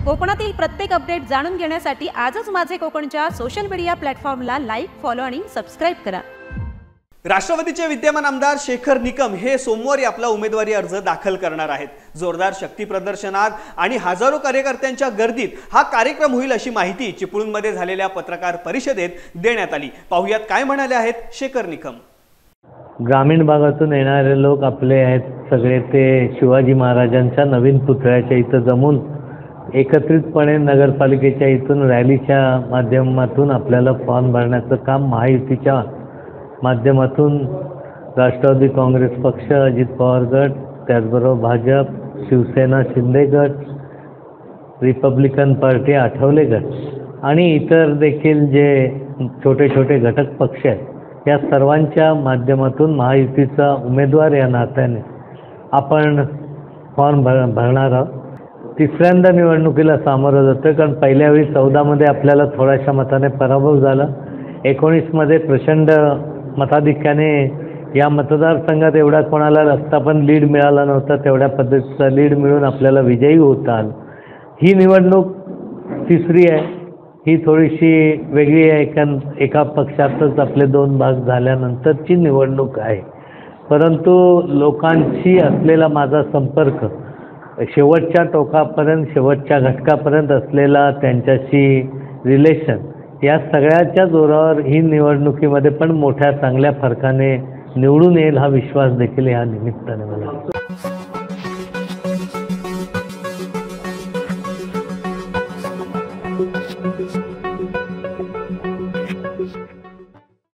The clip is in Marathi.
कोकणातील प्रत्येक अपडेट जाणून घेण्यासाठी आजच माझे कोकणच्या सोशल मीडिया प्लॅटफॉर्मला लाईक, फॉलो आणि सबस्क्राइब करा। राष्ट्रवादीचे विद्यमान आमदार शेखर निकम हे सोमवारी आपला उमेदवारी अर्ज दाखल करणार आहेत। जोरदार शक्ती प्रदर्शनात आणि हजारो कार्यकर्त्यांच्या गर्दीत हा कार्यक्रम होईल अशी माहिती चिपळूणमध्ये झालेल्या पत्रकार परिषदेत देण्यात आली। पाहुयात काय म्हणाले आहेत शेखर निकम। ग्रामीण भागातून येणारे लोक आपले आहेत सगळे ते शिवाजी महाराजांच्या नवीन पुतळ्याच्या इथं जमून एकत्रितपणे नगरपालिकेच्या इथून रॅलीच्या माध्यमातून आपल्याला फॉर्म भरण्याचं काम महायुतीच्या माध्यमातून राष्ट्रवादी काँग्रेस पक्ष, अजित पवार गट, त्याचबरोबर भाजप, शिवसेना शिंदे गट, रिपब्लिकन पार्टी आठवले गट आणि इतर देखील जे छोटे छोटे घटक पक्ष आहेत या सर्वांच्या माध्यमातून महायुतीचा उमेदवार या नात्याने आपण फॉर्म भरणार आहोत। तिसऱ्यांदा निवडणुकीला सामोरं जातोय, कारण पहिल्या वेळी 14 मध्ये आपल्याला थोड्याशा मताने पराभव झाला। 19 मध्ये प्रचंड मताधिक्याने या मतदारसंघात एवढा कोणाला रस्ता पण लीड मिळाला नव्हता, तेवढ्या पद्धतीचा लीड मिळून आपल्याला विजयी होता आलं। ही निवडणूक तिसरी आहे, ही थोडीशी वेगळी आहे, कारण एका पक्षातच आपले 2 भाग झाल्यानंतरची निवडणूक आहे। परंतु लोकांशी असलेला माझा संपर्क शेवटच्या टोकापर्यंत, शेवटच्या घटकापर्यंत असलेला त्यांच्याशी रिलेशन या सगळ्याच्या जोरावर ही निवडणुकीमध्ये पण मोठ्या चांगल्या फरकाने निवडून येईल हा विश्वास देखील या निमित्ताने मला